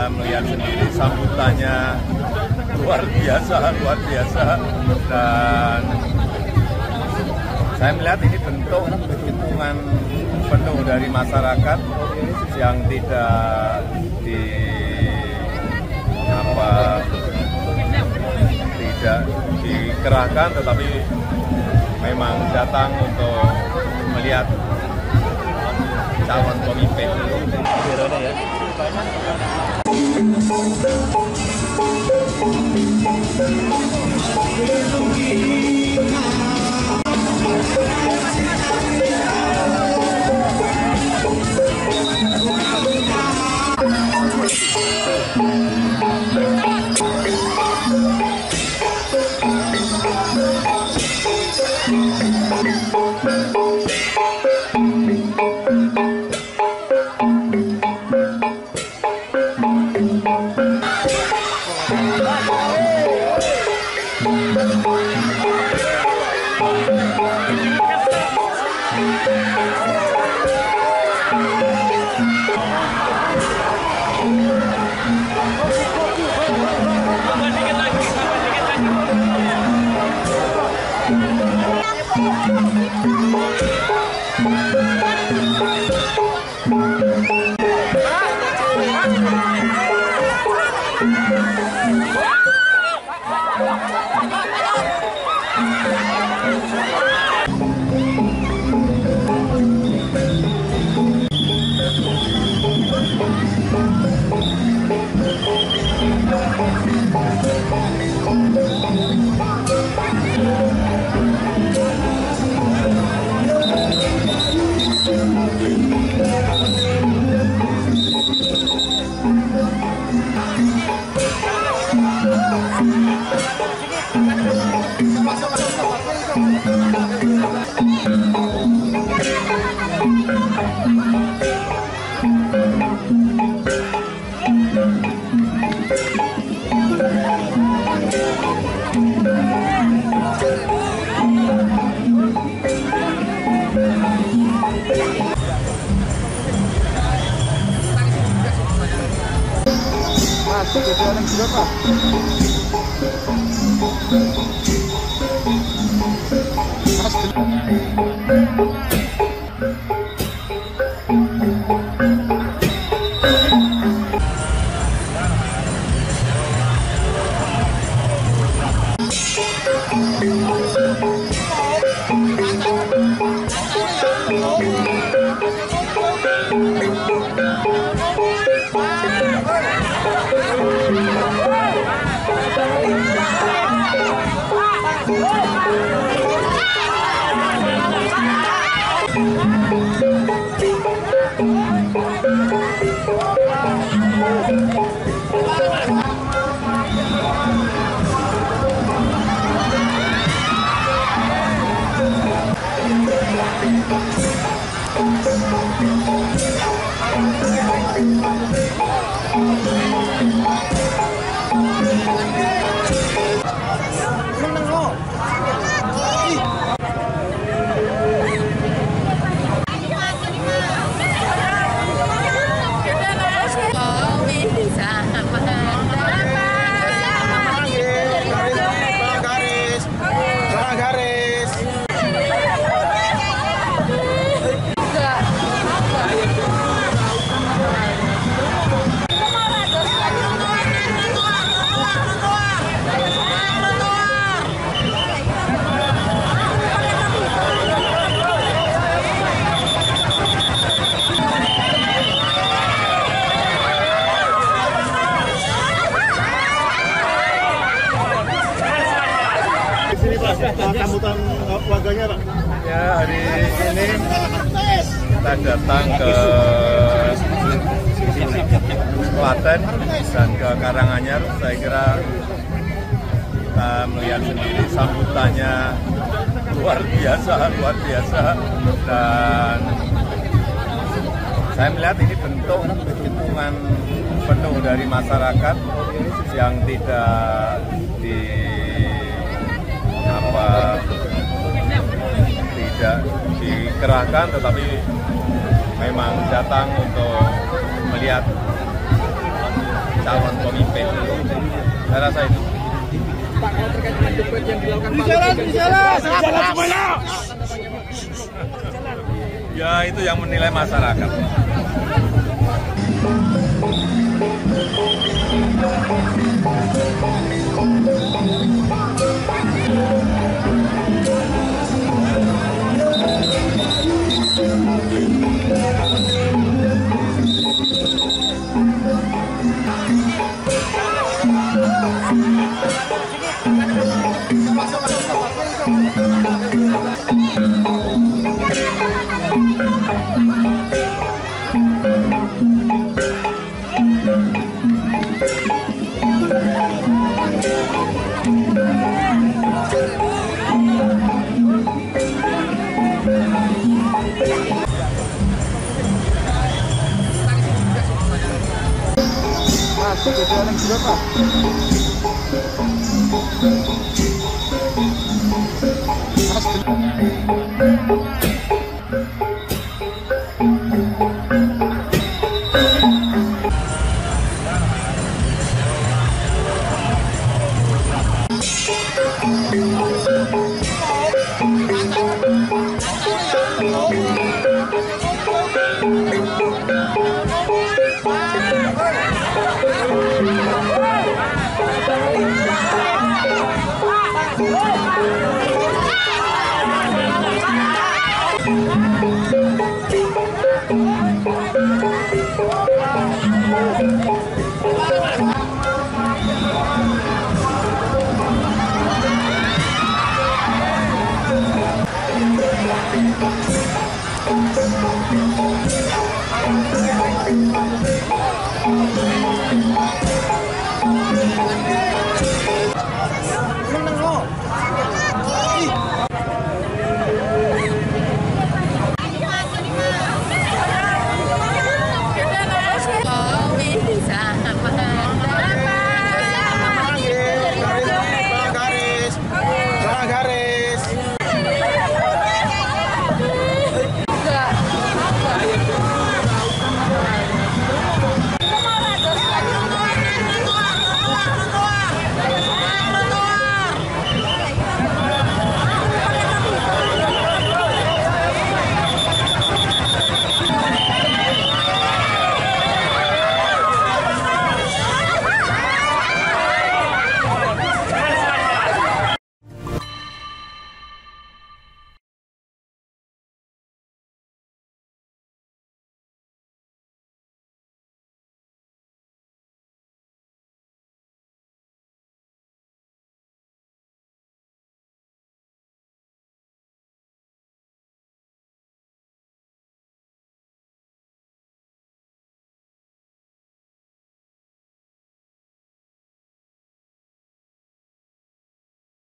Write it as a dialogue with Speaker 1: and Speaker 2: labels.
Speaker 1: Melihat sendiri sambutannya luar biasa, dan saya melihat ini bentuk dukungan penuh dari masyarakat yang tidak dikerahkan, tetapi memang datang untuk melihat calon pemimpin.
Speaker 2: Masuk ke dalam juga, Pak.
Speaker 3: Sambutan warganya, Pak?
Speaker 1: Ya, hari ini kita datang ke Klaten dan ke Karanganyar. Saya kira kita melihat sendiri sambutannya luar biasa, dan saya melihat ini bentuk dukungan penuh dari masyarakat yang tidak dikerahkan, tetapi memang datang untuk melihat calon pemimpin. Saya rasa itu.
Speaker 2: Pak, kalau terkait dengan debat yang dilakukan Pak
Speaker 3: semuanya.
Speaker 1: Ya itu yang menilai masyarakat.
Speaker 2: Mas, video yang sudah Pak. Mas,